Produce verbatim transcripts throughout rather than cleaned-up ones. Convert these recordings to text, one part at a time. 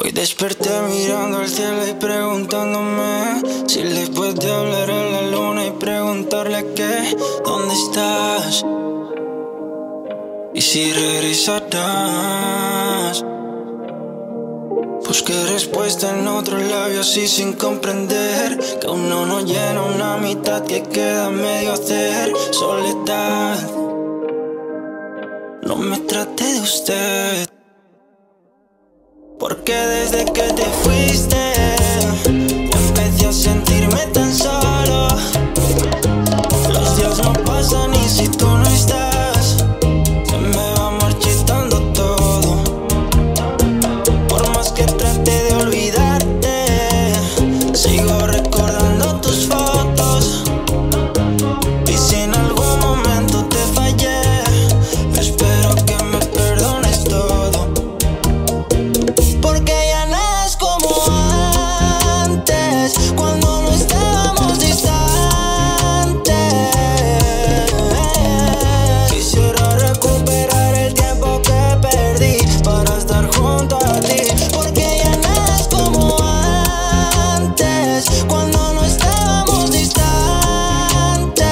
Hoy desperté mirando al cielo y preguntándome si le puede hablar a la luna y preguntarle que ¿dónde estás? Y si regresarás. Busqué respuesta en otros labios y sin comprender que uno no llena una mitad que queda medio hacer. Soledad, no me trate de usted, porque desde que te fuiste empecé a sentirme tan solo. Los días no pasan y si tú no estás se me va marchitando todo. Por más que trate de olvidarte, sigo recordando tus fotos. Y si en algún momento te fallé, espero que me perdones todo, porque ya nada es como antes, cuando no estábamos distantes. Quisiera recuperar el tiempo que perdí para estar junto a ti, porque ya nada es como antes, cuando no estábamos distantes.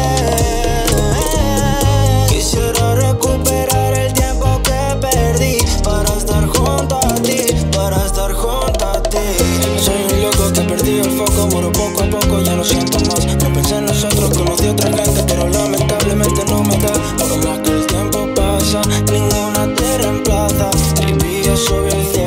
Quisiera recuperar el tiempo que perdí para estar junto a ti, para estar junto a ti. Soy un loco que perdí el foco, muero poco a poco, ya no siento más. No pensé en nosotros, conocí a otra gente, pero lamentablemente no me da. Por más que el tiempo pasa, ninguna te reemplaza. Baby, yo subí al cielo